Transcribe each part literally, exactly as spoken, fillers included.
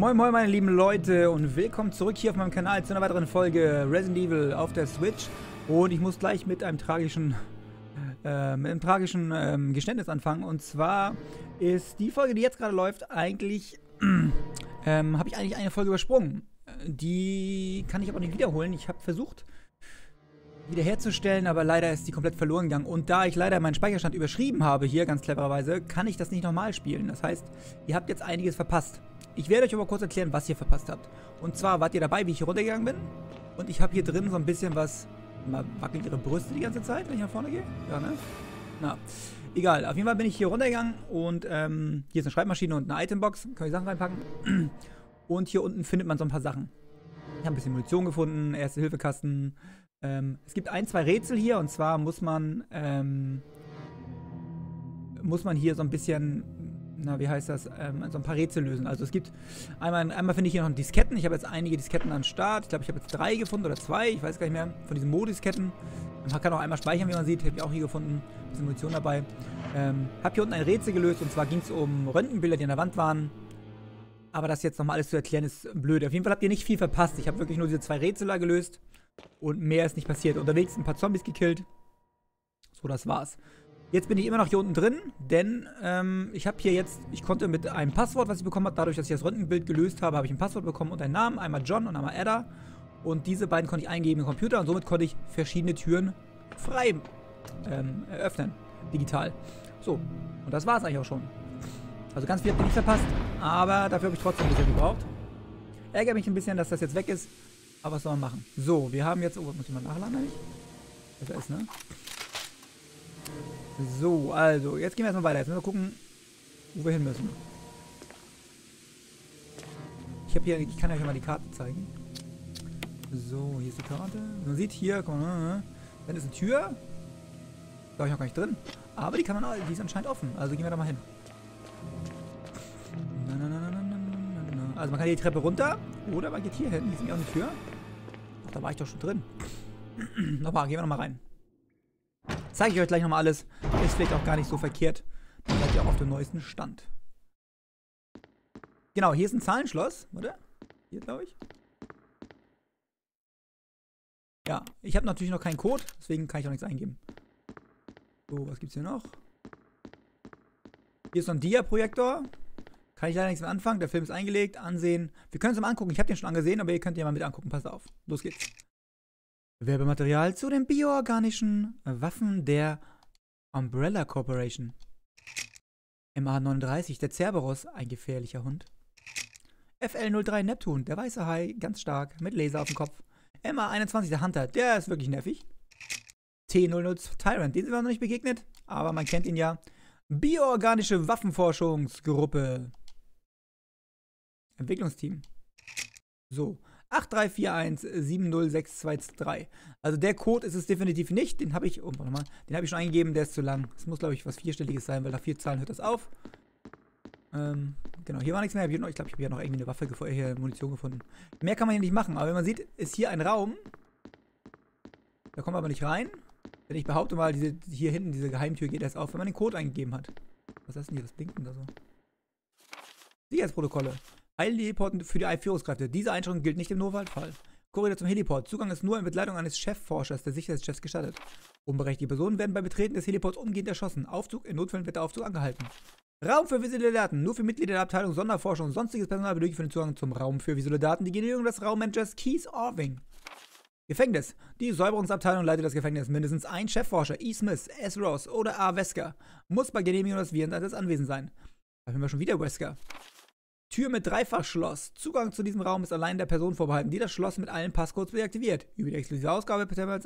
Moin moin meine lieben Leute und willkommen zurück hier auf meinem Kanal zu einer weiteren Folge Resident Evil auf der Switch. Und ich muss gleich mit einem tragischen, äh, mit einem tragischen ähm, Geständnis anfangen. Und zwar ist die Folge, die jetzt gerade läuft, eigentlich, ähm, habe ich eigentlich eine Folge übersprungen. Die kann ich aber nicht wiederholen. Ich habe versucht, wiederherzustellen, aber leider ist die komplett verloren gegangen. Und da ich leider meinen Speicherstand überschrieben habe, hier ganz clevererweise, kann ich das nicht nochmal spielen. Das heißt, ihr habt jetzt einiges verpasst. Ich werde euch aber kurz erklären, was ihr verpasst habt. Und zwar wart ihr dabei, wie ich hier runtergegangen bin. Und ich habe hier drin so ein bisschen was... Mal wackelt ihre Brüste die ganze Zeit, wenn ich nach vorne gehe? Ja, ne? Na, egal. Auf jeden Fall bin ich hier runtergegangen und ähm, hier ist eine Schreibmaschine und eine Itembox. Kann ich Sachen reinpacken. Und hier unten findet man so ein paar Sachen. Ich habe ein bisschen Munition gefunden, Erste-Hilfe-Kasten. Ähm, es gibt ein, zwei Rätsel hier und zwar muss man, ähm, muss man hier so ein bisschen... Na, wie heißt das? Ähm, so ein paar Rätsel lösen. Also es gibt, einmal, einmal finde ich hier noch Disketten. Ich habe jetzt einige Disketten am Start. Ich glaube, ich habe jetzt drei gefunden oder zwei. Ich weiß gar nicht mehr. Von diesen Modisketten. Man kann auch einmal speichern, wie man sieht. Habe ich auch hier gefunden. Ein bisschen Munition dabei. Ähm, habe hier unten ein Rätsel gelöst. Und zwar ging es um Röntgenbilder, die an der Wand waren. Aber das jetzt nochmal alles zu erklären, ist blöd. Auf jeden Fall habt ihr nicht viel verpasst. Ich habe wirklich nur diese zwei Rätsel da gelöst. Und mehr ist nicht passiert. Unterwegs ein paar Zombies gekillt. So, das war's. Jetzt bin ich immer noch hier unten drin, denn ähm, ich habe hier jetzt, ich konnte mit einem Passwort, was ich bekommen habe, dadurch, dass ich das Röntgenbild gelöst habe, habe ich ein Passwort bekommen und einen Namen, einmal John und einmal Ada. Und diese beiden konnte ich eingeben im Computer und somit konnte ich verschiedene Türen frei ähm, eröffnen, digital. So, und das war es eigentlich auch schon. Also ganz viel habt ihr nicht verpasst, aber dafür habe ich trotzdem ein bisschen gebraucht. Ärgert mich ein bisschen, dass das jetzt weg ist, aber was soll man machen? So, wir haben jetzt, oh, muss ich mal nachladen eigentlich? Das ist, ne? So, also, jetzt gehen wir erstmal weiter. Jetzt müssen wir gucken, wo wir hin müssen. Ich habe hier, ich kann euch ja mal die Karte zeigen. So, hier ist die Karte. Man sieht hier, komm, dann ist eine Tür. Da war ich noch gar nicht drin. Aber die kann man, die ist anscheinend offen. Also gehen wir da mal hin. Also man kann hier die Treppe runter. Oder man geht hier hin. Hier ist nämlich auch eine Tür. Ach, da war ich doch schon drin. Nochmal, gehen wir nochmal rein. Zeige ich euch gleich nochmal alles. Ist vielleicht auch gar nicht so verkehrt. Dann seid ihr auch auf dem neuesten Stand. Genau, hier ist ein Zahlenschloss. Warte. Hier, glaube ich. Ja, ich habe natürlich noch keinen Code. Deswegen kann ich auch nichts eingeben. So, was gibt's hier noch? Hier ist so ein Dia-Projektor. Kann ich leider nichts mehr anfangen. Der Film ist eingelegt. Ansehen. Wir können es mal angucken. Ich habe den schon angesehen, aber ihr könnt ihn mal mit angucken. Passt auf. Los geht's. Werbematerial zu den bioorganischen Waffen der Umbrella Corporation. M A neununddreißig, der Cerberus, ein gefährlicher Hund. F L null drei, Neptun, der weiße Hai, ganz stark, mit Laser auf dem Kopf. M A einundzwanzig, der Hunter, der ist wirklich nervig. T null null, Tyrant, den sind wir noch nicht begegnet, aber man kennt ihn ja. Bioorganische Waffenforschungsgruppe. Entwicklungsteam. So. acht drei vier eins sieben null sechs zwei drei. Also der Code ist es definitiv nicht. Den habe ich, oh, warte mal, den habe ich schon eingegeben, der ist zu lang. Das muss, glaube ich, was Vierstelliges sein, weil nach vier Zahlen hört das auf. Ähm, genau, hier war nichts mehr. Ich glaube, ich habe hier noch irgendwie eine Waffe, hier Munition gefunden. Mehr kann man hier nicht machen, aber wenn man sieht, ist hier ein Raum. Da kommen wir aber nicht rein. Wenn ich behaupte mal, diese, hier hinten, diese Geheimtür geht erst auf, wenn man den Code eingegeben hat. Was ist denn hier? Das blinkt denn da so? Sicherheitsprotokolle. Heliport für die Führungskräfte. Diese Einschränkung gilt nicht im Notfallfall. Korridor zum Heliport. Zugang ist nur in Begleitung eines Chefforschers, der Sicherheitschefs, gestattet. Unberechtigte Personen werden beim Betreten des Heliports umgehend erschossen. Aufzug, in Notfällen wird der Aufzug angehalten. Raum für visuelle Daten. Nur für Mitglieder der Abteilung Sonderforschung und sonstiges Personal benötigt für den Zugang zum Raum für visuelle Daten die Genehmigung des Raummanagers Keith Orving. Gefängnis. Die Säuberungsabteilung leitet das Gefängnis. Mindestens ein Chefforscher, E. Smith, S. Ross oder A. Wesker, muss bei Genehmigung des Virenseiters anwesend sein. Da haben wir schon wieder Wesker. Tür mit Dreifachschloss. Zugang zu diesem Raum ist allein der Person vorbehalten, die das Schloss mit allen Passcodes deaktiviert. Über die exklusive Ausgabe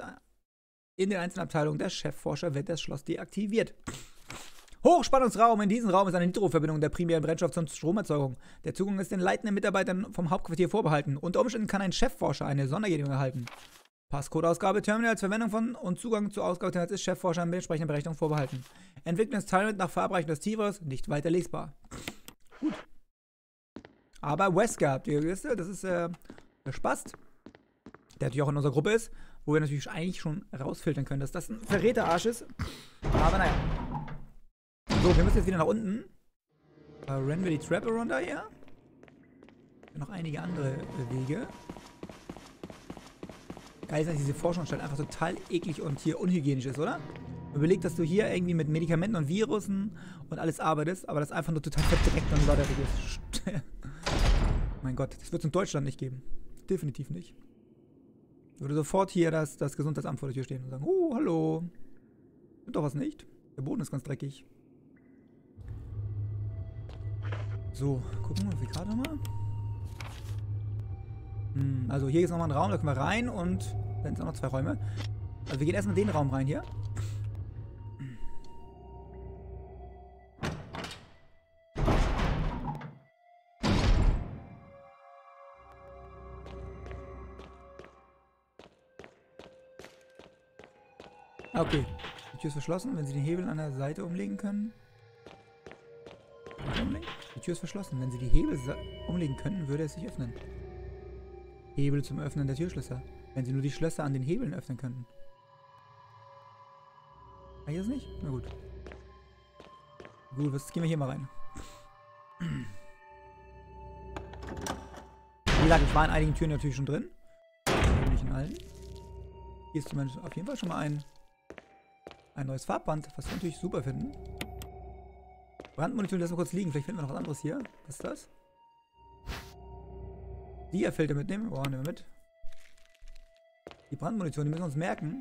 in den einzelnen Abteilungen der Chefforscher wird das Schloss deaktiviert. Hochspannungsraum. In diesem Raum ist eine Nitroverbindung der primären Brennstoff zur Stromerzeugung. Der Zugang ist den leitenden Mitarbeitern vom Hauptquartier vorbehalten. Unter Umständen kann ein Chefforscher eine Sondergenehmigung erhalten. Passcodeausgabe, Terminals, Verwendung von und Zugang zu Ausgabeterminals ist Chefforscher mit entsprechender Berechnung vorbehalten. Entwicklung des Tyrant nach Verabreichung des Tigers nicht weiter lesbar. Gut. Aber Wesker, das ist äh, der Spast, der natürlich auch in unserer Gruppe ist, wo wir natürlich eigentlich schon rausfiltern können, dass das ein Verräterarsch ist. Aber naja. So, wir müssen jetzt wieder nach unten. Uh, rennen wir die Treppe runter hier? Noch einige andere Wege. Geil ist, dass diese Forschungsanstalt einfach total eklig und hier unhygienisch ist, oder? Überleg, dass du hier irgendwie mit Medikamenten und Virusen und alles arbeitest, aber das einfach nur total verdreckt und überdreckig ist. Mein Gott, das wird es in Deutschland nicht geben. Definitiv nicht. Würde sofort hier das, das Gesundheitsamt vor der Tür stehen und sagen, oh, hallo. Stimmt doch was nicht. Der Boden ist ganz dreckig. So, gucken wir auf die Karte mal. Hm, also hier ist nochmal ein Raum, da können wir rein und dann sind auch noch zwei Räume. Also wir gehen erstmal in den Raum rein hier. Okay, die Tür ist verschlossen. Wenn Sie den Hebel an der Seite umlegen können. Die Tür ist verschlossen. Wenn Sie die Hebel umlegen könnten, würde es sich öffnen. Hebel zum Öffnen der Türschlösser. Wenn Sie nur die Schlösser an den Hebeln öffnen könnten. Kann ich das nicht? Na gut. Gut, was gehen wir hier mal rein. Wie gesagt, ich war in einigen Türen natürlich schon drin. Nicht in allen. Hier ist zumindest auf jeden Fall schon mal ein, ein neues Farbband, was wir natürlich super finden. Brandmunition, lassen wir kurz liegen. Vielleicht finden wir noch was anderes hier. Was ist das? Die Filter mitnehmen. Oh, nehmen wir mit. Die Brandmunition, die müssen wir uns merken.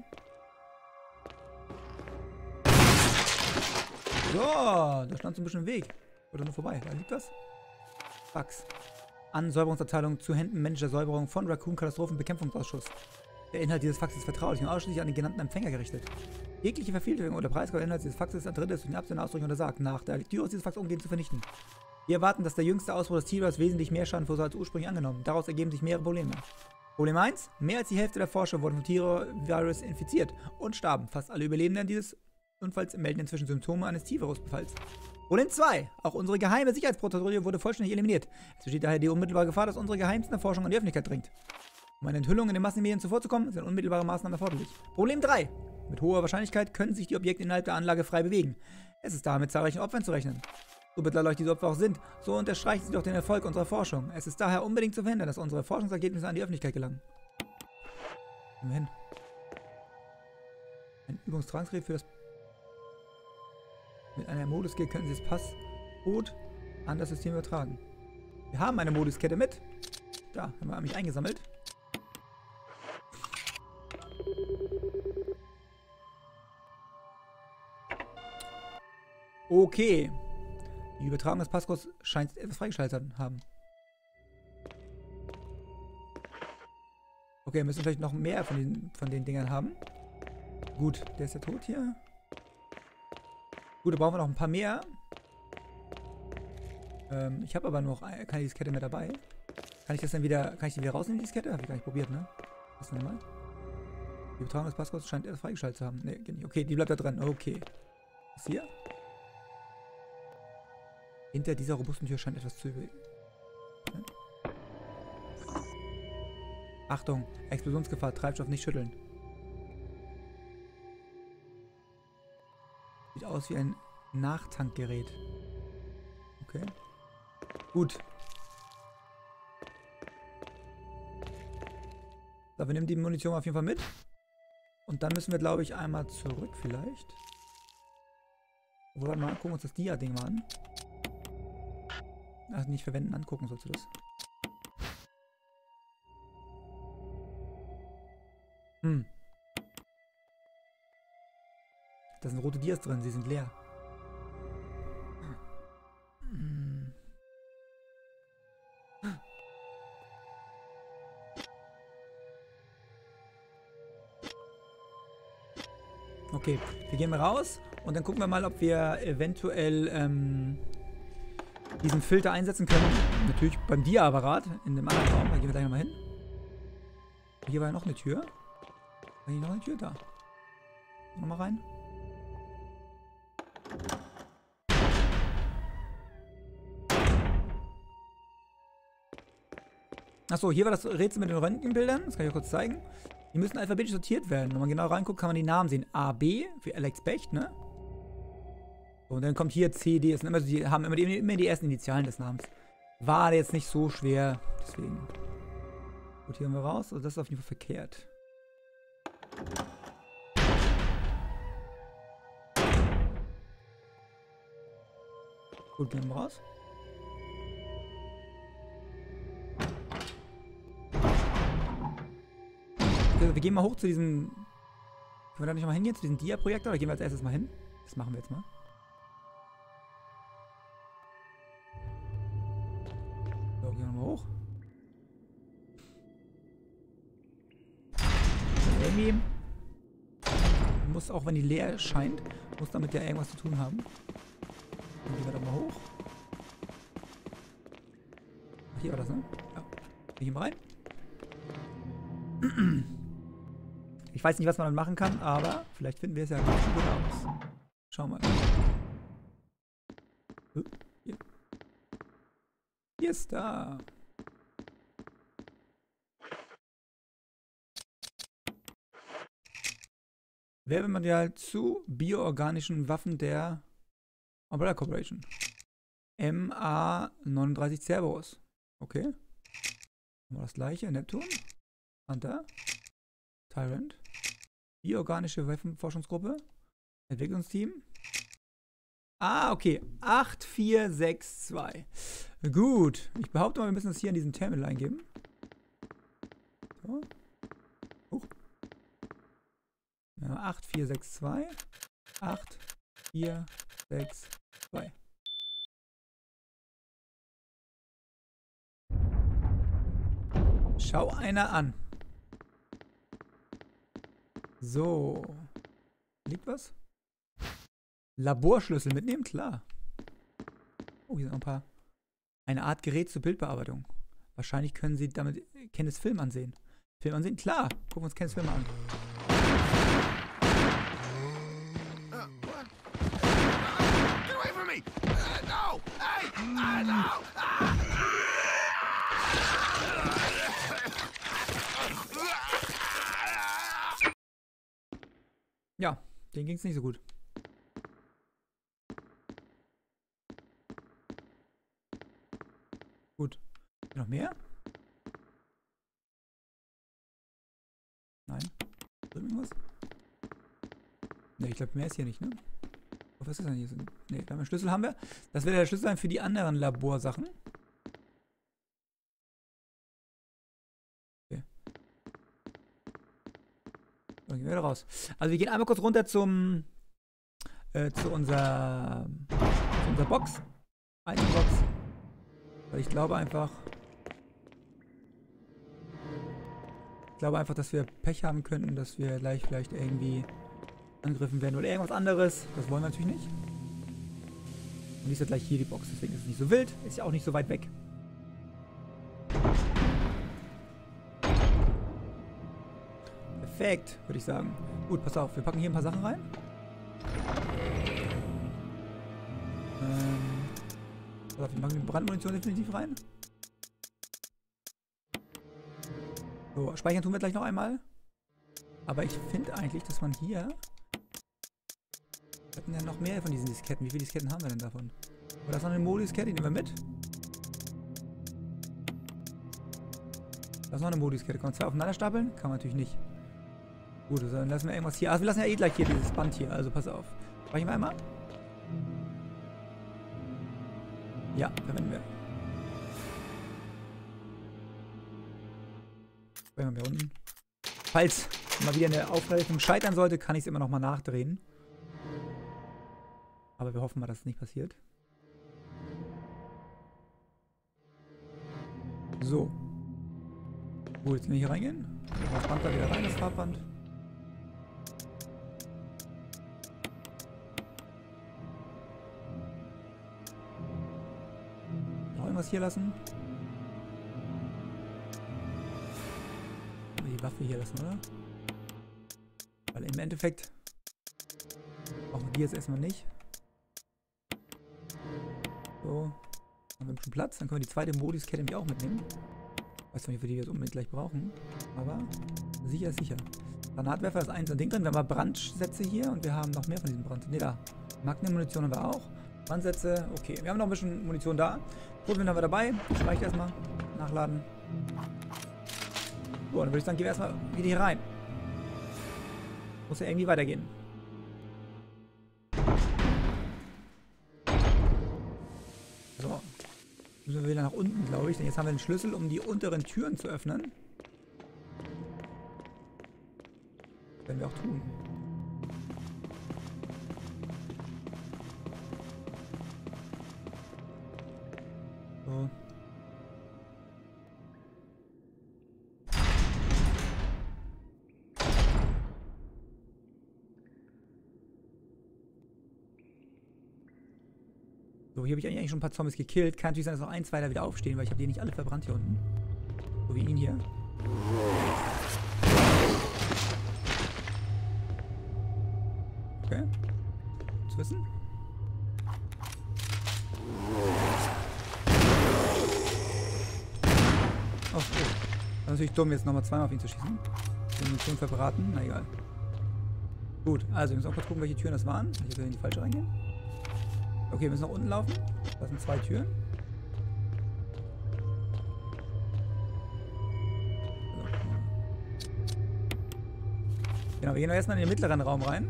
So, da stand so ein bisschen im Weg. Oder nur vorbei. Da liegt was. Fax. An Säuberungsabteilung zu Händen menschlicher Säuberung von Raccoon Katastrophenbekämpfungsausschuss. Der Inhalt dieses Faxes ist vertraulich und ausschließlich an den genannten Empfänger gerichtet. Jegliche Vervielfältigung oder Preisgabe Inhalt dieses Faxes an Dritte ist durch den Absender ausdrücklich untersagt, nach der Lektüre aus dieses Fax umgehend zu vernichten. Wir erwarten, dass der jüngste Ausbruch des T-Virus wesentlich mehr Schaden verursacht als ursprünglich angenommen. Daraus ergeben sich mehrere Probleme. Problem eins. Mehr als die Hälfte der Forscher wurden vom T-Virus infiziert und starben. Fast alle Überlebenden dieses Unfalls melden inzwischen Symptome eines T-Virus-Befalls. Problem zwei. Auch unsere geheime Sicherheitspatrouille wurde vollständig eliminiert. Es besteht daher die unmittelbare Gefahr, dass unsere geheimsten Erforschung an die Öffentlichkeit dringt. Um einer Enthüllung in den Massenmedien zuvorzukommen, sind unmittelbare Maßnahmen erforderlich. Problem drei. Mit hoher Wahrscheinlichkeit können sich die Objekte innerhalb der Anlage frei bewegen. Es ist daher mit zahlreichen Opfern zu rechnen. So betlerleuchtet diese Opfer auch sind, so unterstreichen sie doch den Erfolg unserer Forschung. Es ist daher unbedingt zu verhindern, dass unsere Forschungsergebnisse an die Öffentlichkeit gelangen. Gehen wir hin. Ein Übungstransgerät für das... Mit einer Modus-Skill können Sie das Passcode an das System übertragen. Wir haben eine Moduskette mit. Da, haben wir mich eingesammelt. Okay. Die Übertragung des Passcodes scheint etwas freigeschaltet zu haben. Okay, wir müssen vielleicht noch mehr von den, von den Dingern haben. Gut, der ist ja tot hier. Gut, da brauchen wir noch ein paar mehr. Ähm, ich habe aber noch keine Diskette mehr dabei. Kann ich das dann wieder, kann ich die wieder rausnehmen, die Diskette? Habe ich gar nicht probiert, ne? Was denn mal? Die Übertragung des Passcodes scheint erst freigeschaltet zu haben. Ne, geht nicht. Okay, die bleibt da drin. Okay. Was hier? Hinter dieser robusten Tür scheint etwas zu üben. Achtung, Explosionsgefahr, Treibstoff nicht schütteln. Sieht aus wie ein Nachtankgerät. Okay. Gut. So, wir nehmen die Munition auf jeden Fall mit. Und dann müssen wir, glaube ich, einmal zurück vielleicht. Warte mal, gucken wir uns das Dia-Ding mal an. Also nicht verwenden, angucken sollst du das. Hm. Da sind rote Dias drin, sie sind leer. Hm. Okay, wir gehen mal raus und dann gucken wir mal, ob wir eventuell ähm, diesen Filter einsetzen können. Natürlich beim Dia-Apparat in dem anderen Raum. Da gehen wir gleich nochmal hin. Hier war ja noch eine Tür. War hier noch eine Tür? Da. Nochmal rein. Achso, hier war das Rätsel mit den Röntgenbildern. Das kann ich euch kurz zeigen. Die müssen alphabetisch sortiert werden. Wenn man genau reinguckt, kann man die Namen sehen. A, B für Alex Becht, ne? So, und dann kommt hier C, D. Das sind immer so, die haben immer die, immer die ersten Initialen des Namens. War jetzt nicht so schwer. Deswegen. Gut, hier haben wir raus. Also das ist auf jeden Fall verkehrt. Gut, gehen wir raus. Wir gehen mal hoch zu diesem... Können wir da nicht mal hingehen, zu diesem Dia-Projektor? Oder gehen wir als erstes mal hin? Das machen wir jetzt mal. So, gehen wir mal hoch. Irgendwie... Muss, auch wenn die leer scheint, muss damit ja irgendwas zu tun haben. Dann gehen wir da mal hoch. Hier war das, ne? Ja. Gehen wir rein. Ich weiß nicht, was man damit machen kann, aber vielleicht finden wir es ja ganz gut aus. Schauen wir mal. Hier. Hier ist da. Werbematerial zu bioorganischen Waffen der Umbrella Corporation. M A neununddreißig Cerberus. Okay. Haben wir das gleiche. Neptun. Hunter. Tyrant. Bioorganische Waffenforschungsgruppe. Entwicklungsteam. Ah, okay. acht vier sechs zwei. Gut. Ich behaupte mal, wir müssen das hier in diesen Terminal eingeben. So. Hoch. Ja, acht vier sechs zwei. acht vier sechs zwei. Schau einer an. So. Liegt was? Laborschlüssel mitnehmen? Klar. Oh, hier sind noch ein paar. Eine Art Gerät zur Bildbearbeitung. Wahrscheinlich können Sie damit Kenneth Film ansehen. Film ansehen? Klar. Gucken wir uns Kenneth Film an. Ja, denen ging es nicht so gut. Gut. Noch mehr? Nein. Irgendwas? Ne, ich glaube, mehr ist hier nicht, ne? Was ist denn hier? Ne, da haben wir Schlüssel haben wir. Das wird der Schlüssel sein für die anderen Laborsachen. Okay. Dann gehen wir wieder raus. Also wir gehen einmal kurz runter zum äh, zu unserer zu unserer Box. Itembox. Weil ich glaube einfach ich glaube einfach, dass wir Pech haben könnten, dass wir gleich vielleicht irgendwie angegriffen werden oder irgendwas anderes. Das wollen wir natürlich nicht. Und die ist ja gleich hier die Box, deswegen ist es nicht so wild. Ist ja auch nicht so weit weg. Perfekt, würde ich sagen. Gut, pass auf, wir packen hier ein paar Sachen rein. Ähm, pass auf, wir packen die Brandmunition definitiv rein. So, speichern tun wir gleich noch einmal. Aber ich finde eigentlich, dass man hier... Wir hatten ja noch mehr von diesen Disketten. Wie viele Disketten haben wir denn davon? Oder ist noch eine Modiskette? Die nehmen wir mit. Da ist noch eine Modiskette. Kann man zwei aufeinander stapeln? Kann man natürlich nicht. Gut, also dann lassen wir irgendwas hier. Also wir lassen ja eh gleich hier dieses Band hier. Also pass auf. Speichern wir einmal. Ja, verwenden wir. Speichern wir hier unten. Falls mal wieder eine Aufrechnung scheitern sollte, kann ich es immer noch mal nachdrehen. Aber wir hoffen mal, dass es nicht passiert. So. Gut, jetzt können wir hier reingehen. Das Band da wieder rein, das Farbband. Noch irgendwas hier lassen. Die Waffe hier lassen, oder? Weil im Endeffekt brauchen wir jetzt erstmal nicht. So. Haben wir ein bisschen Platz. Dann können wir die zweite Modiskette nämlich auch mitnehmen. Weiß zwar nicht, für die wir jetzt unbedingt gleich brauchen. Aber sicher ist sicher. Granatwerfer ist eins ein Ding drin. Wir haben mal Brandsätze hier und wir haben noch mehr von diesen Brand. Ne, da. Magnum-Munition haben wir auch. Brandsätze. Okay, wir haben noch ein bisschen Munition da. Rotwind haben wir dabei. Das reicht erstmal. Nachladen. So, dann würde ich sagen, gehen wir erstmal wieder hier rein. Muss ja irgendwie weitergehen. So. Müssen wir wieder nach unten, glaube ich. Denn jetzt haben wir den Schlüssel, um die unteren Türen zu öffnen. Das werden wir auch tun. So. So, hier habe ich eigentlich schon ein paar Zombies gekillt. Kann natürlich sein, dass noch ein, zwei da wieder aufstehen, weil ich habe die nicht alle verbrannt hier unten. So wie ihn hier. Okay. Zu wissen. Oh, oh. Das ist natürlich dumm, jetzt nochmal zweimal auf ihn zu schießen. Die Munition verbraten. Na egal. Gut, also wir müssen auch kurz gucken, welche Türen das waren. Ich will in die falsche reingehen. Okay, wir müssen nach unten laufen. Das sind zwei Türen. Genau, wir gehen erstmal in den mittleren Raum rein.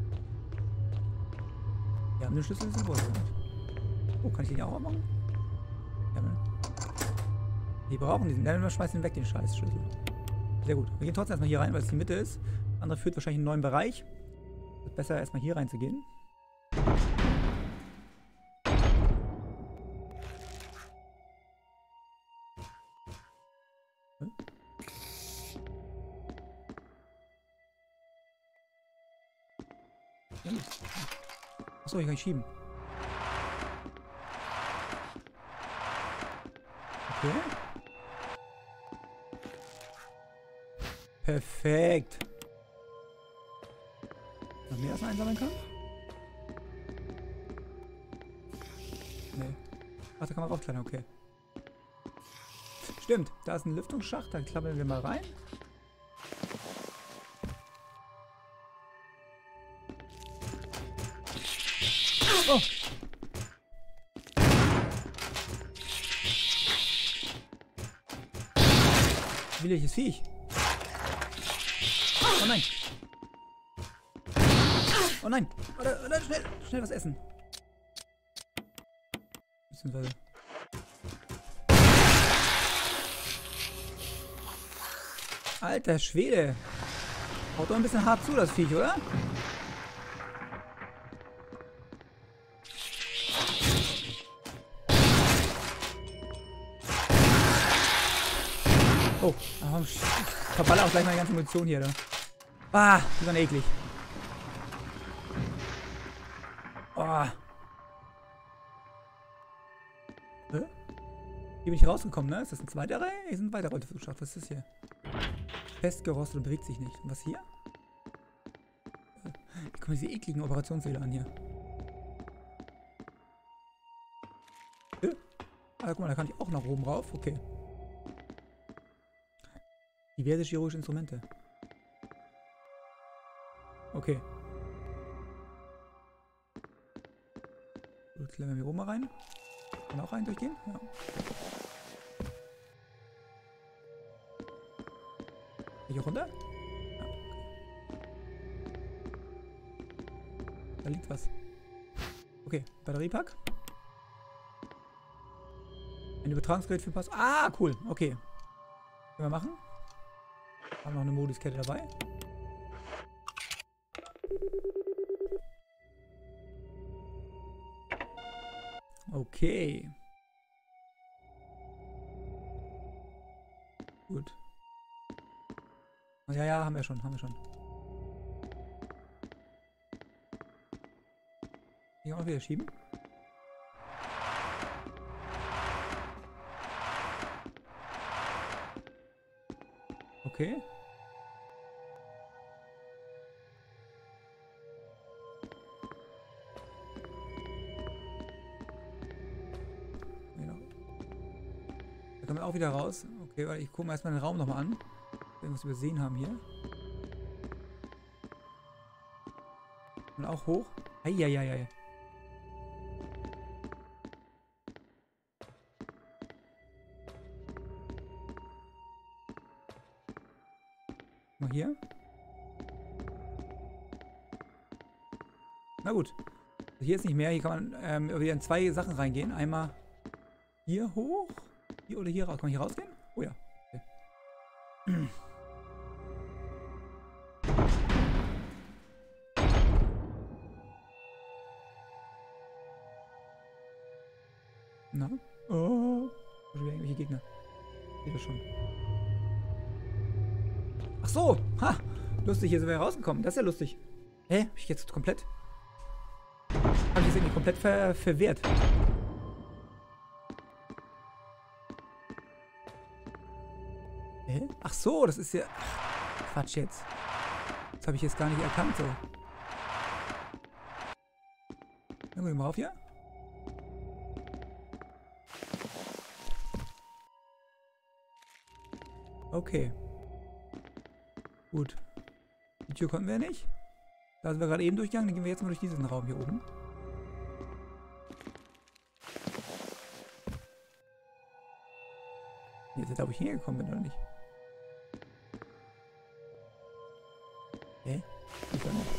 Wir haben den Schlüssel, ist wohl. Oh, kann ich den ja auch machen? Ja, ne? Die brauchen diesen. Dann schmeißen wir weg, den scheiß Schlüssel. Sehr gut. Wir gehen trotzdem erstmal hier rein, weil es die Mitte ist. Der andere führt wahrscheinlich in einen neuen Bereich. Ist besser, erstmal hier rein zu gehen. Hm? Achso, ich kann nicht schieben. Okay. Perfekt. Noch mehr, was man einsammeln kann? Nee. Ach, da kann man raufklettern, okay. Stimmt, da ist ein Lüftungsschacht, da klappern wir mal rein. Oh! Williges Viech. Oh nein! Oh nein! Oder, oder schnell, schnell was essen. Beziehungsweise. Alter Schwede. Haut doch ein bisschen hart zu, das Viech, oder? Oh, ich verballer auch gleich meine ganze Munition hier, da. Ah, die waren eklig. Oh. Hä? Hier bin ich rausgekommen, ne? Ist das ein zweiter Reihe? Hier ist ein weiterer Lüftungsschacht. Was ist das hier? Festgerostet und bewegt sich nicht. Und was hier? Wie kommen diese ekligen Operationssäle an hier? Hä? Ah, guck mal, da kann ich auch nach oben rauf. Okay. Diverse chirurgische Instrumente. Okay. Gut, klettern wir hier oben mal rein. Kann auch rein durchgehen? Ja. Hier runter? Ja, okay. Da liegt was. Okay, Batteriepack. Ein Übertragungsgerät für Pass. Ah, cool. Okay. Können wir machen? Haben noch eine Moduskette dabei. Okay. Gut. Ja, ja, haben wir schon, haben wir schon. Hier auch wieder schieben. Okay. Genau. Da kommen wir auch wieder raus. Okay, weil ich gucke mir erstmal den Raum nochmal an. Wenn wir was übersehen haben hier. Und auch hoch. Eieiei. Na gut. Hier ist nicht mehr. Hier kann man ähm, wieder in zwei Sachen reingehen. Einmal hier hoch. Hier oder hier raus. Kann man hier rausgehen? Oh ja. Okay. Na? Oh. Da sind irgendwelche Gegner. Seht ihr schon. Ach so. Ha. Lustig, hier sind wir rausgekommen. Das ist ja lustig. Hä? Hab ich jetzt komplett... Hab ich jetzt irgendwie komplett ver verwehrt. Hä? Ach so, das ist ja... Ach, Quatsch jetzt. Das habe ich jetzt gar nicht erkannt so. Dann gehen wir mal auf hier. Okay. Gut. Die Tür konnten wir nicht. Da sind wir gerade eben durchgegangen. Dann gehen wir jetzt mal durch diesen Raum hier oben. Hier ist ja da, wo ich hingekommen bin, oder nicht? Hä? Ich kann nicht.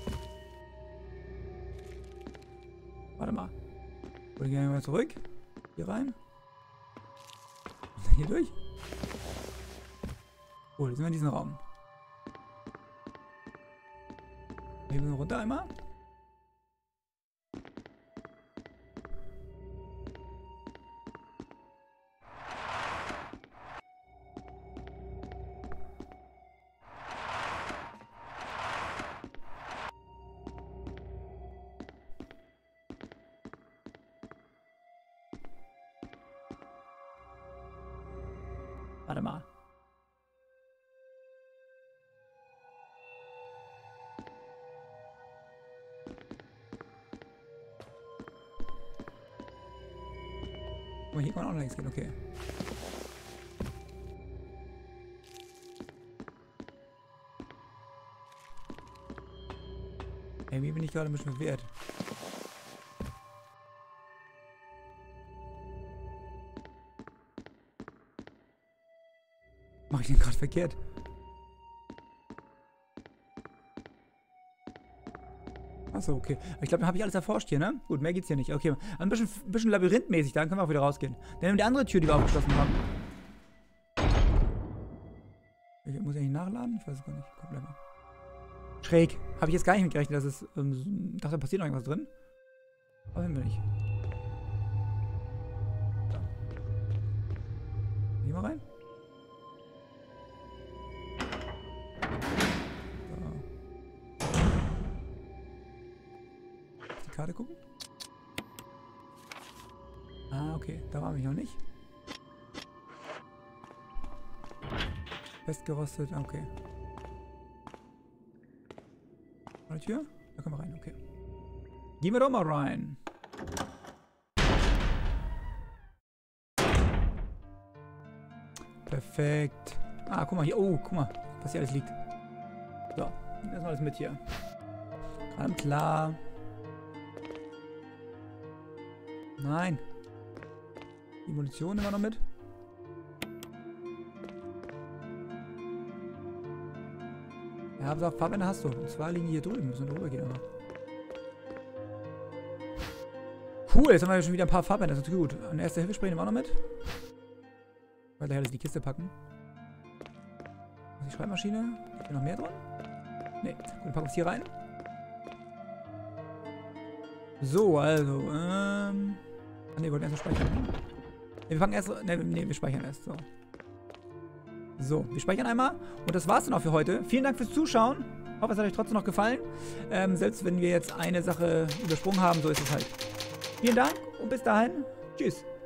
Warte mal. Oder gehen wir mal zurück? Hier rein. Und dann hier durch. Oh, jetzt sind wir in diesem Raum. Hier müssen wir runter einmal. Warte mal. Oh, hier kann man auch noch links gehen, okay. Irgendwie bin ich gerade ein bisschen verwirrt. Mach ich den gerade verkehrt? Achso, okay. Ich glaube, dann habe ich alles erforscht hier, ne? Gut, mehr geht's hier nicht. Okay, ein bisschen, ein bisschen labyrinthmäßig, dann können wir auch wieder rausgehen. Dann nehmen wir die andere Tür, die wir aufgeschlossen haben. Ich muss ja nicht nachladen? Ich weiß es gar nicht. Komm, bleib mal. Schräg. Habe ich jetzt gar nicht mitgerechnet, dass es... Ähm, dachte, da passiert noch irgendwas drin. Aber hin wir nicht. So. Hier mal rein. Karte gucken. Ah, okay. Da war ich noch nicht. Festgerostet. Okay. Eine Tür? Da können wir rein. Okay. Gehen wir doch mal rein. Perfekt. Ah, guck mal hier. Oh, guck mal, was hier alles liegt. So, erstmal alles mit hier. Ganz klar. Nein. Die Munition nehmen wir noch mit. Ja, aber auch Farbwände hast du. Und zwar liegen die hier drüben. Müssen wir drüber gehen. Aber. Cool, jetzt haben wir schon wieder ein paar Farbwände. Das ist natürlich gut. Eine erste Hilfespray nehmen wir auch noch mit. Weil daher das die Kiste packen. Die Schreibmaschine. Ist hier noch mehr drin? Ne, gut, dann packen wir es hier rein. So, also, ähm... Ne, wir wollten erst mal speichern. Ne, wir fangen erst... Ne, nee, wir speichern erst, so. So, wir speichern einmal. Und das war's dann auch für heute. Vielen Dank fürs Zuschauen. Ich hoffe, es hat euch trotzdem noch gefallen. Ähm, selbst wenn wir jetzt eine Sache übersprungen haben, so ist es halt. Vielen Dank und bis dahin. Tschüss.